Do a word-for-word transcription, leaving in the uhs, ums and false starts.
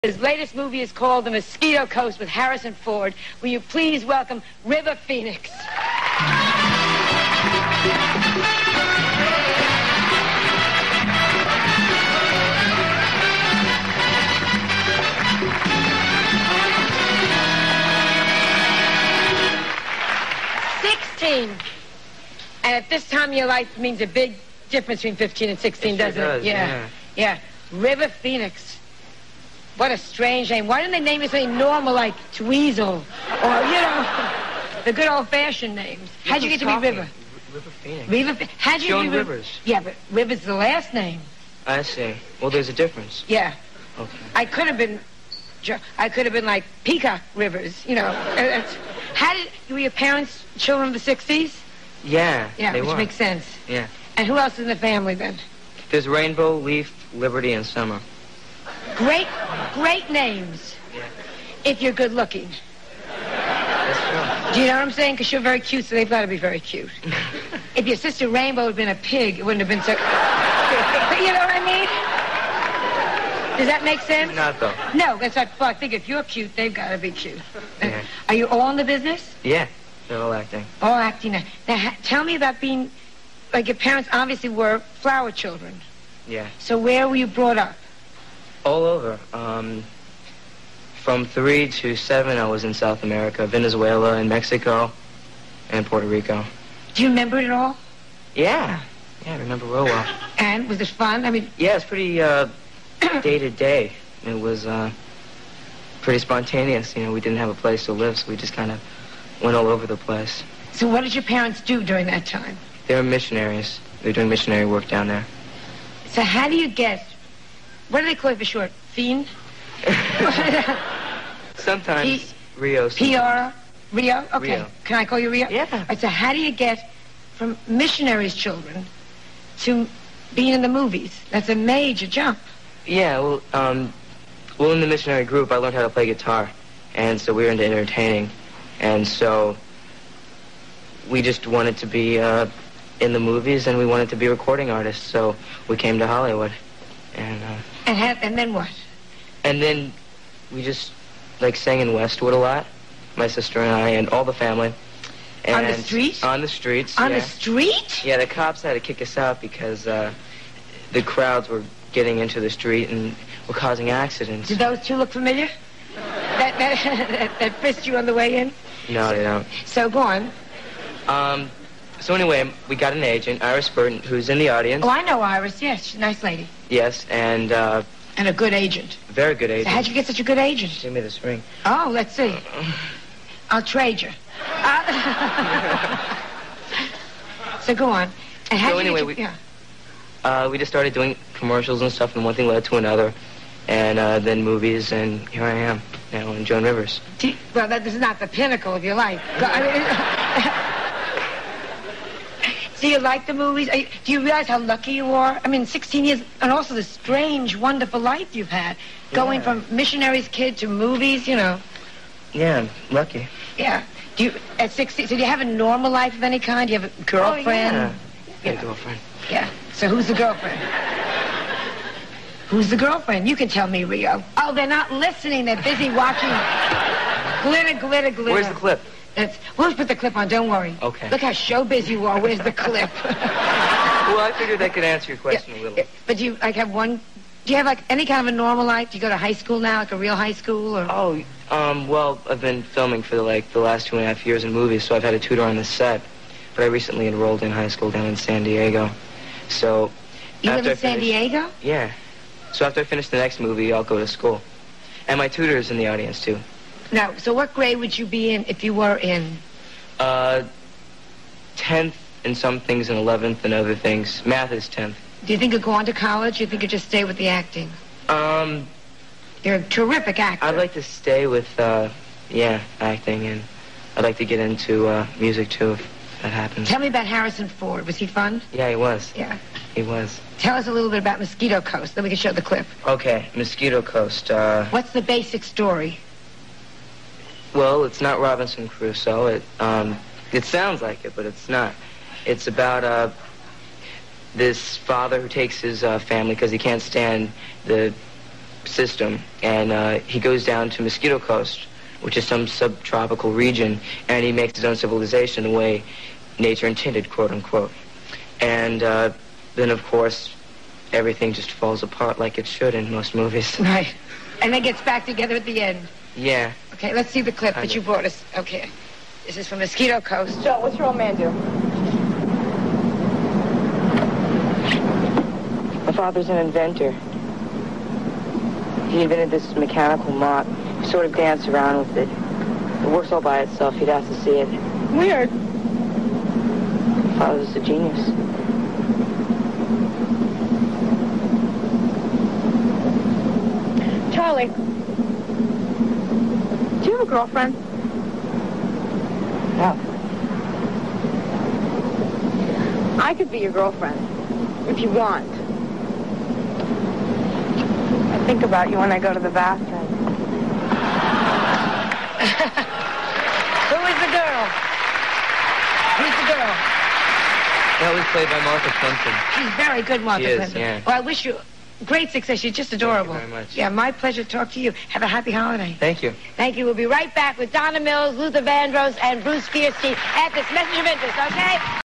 His latest movie is called The Mosquito Coast with Harrison Ford. Will you please welcome River Phoenix? sixteen. And at this time of your life, it means a big difference between fifteen and sixteen, It sure doesn't does, it? Yeah. yeah. Yeah. River Phoenix. What a strange name. Why didn't they name it something normal like Tweezle? Or, you know, the good old-fashioned names. How'd you get to be River? River Phoenix. River, how'd you Joan be Rivers. Yeah, but River's the last name. I see. Well, there's a difference. Yeah. Okay. I could have been, Jo- I could have been like Peacock Rivers, you know. Uh, that's- How did, were your parents children of the sixties? Yeah, Yeah, they which were. makes sense. Yeah. And who else is in the family then? There's Rainbow, Leaf, Liberty, and Summer. Great, great names. Yeah. If you're good looking. That's true. Do you know what I'm saying? Because you're very cute, so they've got to be very cute. If your sister Rainbow had been a pig, it wouldn't have been so... You know what I mean? Does that make sense? Not though. No, that's not... Well, I think if you're cute, they've got to be cute. Yeah. Are you all in the business? Yeah. They're all acting. All acting. Now, now ha- tell me about being... Like, your parents obviously were flower children. Yeah. So where were you brought up? All over. Um, from three to seven, I was in South America, Venezuela, and Mexico, and Puerto Rico. Do you remember it all? Yeah. Yeah, I remember real well. And was it fun? I mean... Yeah, it's pretty uh, day to day. It was uh, pretty spontaneous. You know, we didn't have a place to live, so we just kind of went all over the place. So what did your parents do during that time? They were missionaries. They were doing missionary work down there. So how do you get... What do they call it for short? Fiend? Sometimes P- Rio. P R? Rio? Okay. Rio. Can I call you Rio? Yeah. All right, so how do you get from missionaries' children to being in the movies? That's a major jump. Yeah, well, um, well, in the missionary group, I learned how to play guitar, and so we were into entertaining, and so we just wanted to be uh, in the movies, and we wanted to be recording artists, so we came to Hollywood, and uh, And ha- and then what? and then we just like sang in Westwood a lot, my sister and I, and all the family. And On the street? On the streets. On yeah. the street? Yeah, the cops had to kick us out because uh, the crowds were getting into the street and were causing accidents. Did those two look familiar? That, that, that, that frisked you on the way in? No, they don't. So go on. Um, so anyway, we got an agent, Iris Burton, who's in the audience. Oh, I know Iris. Yes, she's a nice lady. Yes, and uh, And a good agent. very good So agent. how'd you get such a good agent? Give me this ring. Oh, let's see. I'll trade you. Uh, so go on. And how So did you anyway, get we- yeah. Uh, we just started doing commercials and stuff, and one thing led to another, and uh, then movies, and here I am now in Joan Rivers. Do you- well, that this is not the pinnacle of your life. Go- I mean, do you like the movies? Are you, do you realize how lucky you are? I mean, sixteen years, and also the strange, wonderful life you've had, going Yeah. from missionary's kid to movies. You know. Yeah, I'm lucky. Yeah. Do you at sixteen? So do you have a normal life of any kind? Do you have a girlfriend? Oh, yeah. Yeah. A girlfriend. Yeah. So who's the girlfriend? Who's the girlfriend? You can tell me, Rio. Oh, they're not listening. They're busy watching. Glitter, glitter, glitter. Where's the clip? That's, we'll put the clip on. Don't worry. Okay. Look how showbiz you are. Where's the clip? Well, I figured that could answer your question Yeah. a little. But do you like have one? Do you have like any kind of a normal life? Do you go to high school now, like a real high school, or? Oh, um, well, I've been filming for like the last two and a half years in movies, so I've had a tutor on the set. But I recently enrolled in high school down in San Diego. So You live after in I San finish- Diego? Yeah. So after I finish the next movie, I'll go to school. And my tutor is in the audience too. Now, so what grade would you be in if you were in? Uh, tenth in some things and eleventh in other things. Math is tenth. Do you think you'll go on to college? Or you think you'll just stay with the acting? Um, You're a terrific actor. I'd like to stay with, uh, yeah, acting, and I'd like to get into uh, music too, if that happens. Tell me about Harrison Ford. Was he fun? Yeah, he was. Yeah. He was. Tell us a little bit about Mosquito Coast, then we can show the clip. Okay, Mosquito Coast. Uh, What's the basic story? well, it's not Robinson Crusoe. It, um, it sounds like it, but it's not. It's about uh, this father who takes his uh, family because he can't stand the system, and uh, he goes down to Mosquito Coast, which is some subtropical region, and he makes his own civilization the way nature intended, quote unquote. And uh, then, of course, everything just falls apart like it should in most movies. Right. And then gets back together at the end. Yeah. Okay, let's see the clip Kind that you of. brought us. Okay. This is from Mosquito Coast. Joan, what's your old man do? My father's an inventor. He invented this mechanical mop. You sort of dance around with it. It works all by itself. You'd have to see it. Weird. My father's a genius. Charlie, do you have a girlfriend? No. I could be your girlfriend, if you want. I think about you when I go to the bathroom. Who is the girl? Who's the girl? That was played by Martha Plimpton. She's very good, Martha She is, Plimpton. yeah. Well, I wish you great success. She's just adorable. Thank you very much. Yeah, my pleasure to talk to you. Have a happy holiday. Thank you. Thank you. We'll be right back with Donna Mills, Luther Vandross, and Bruce Fierstein at this Message of Interest, okay?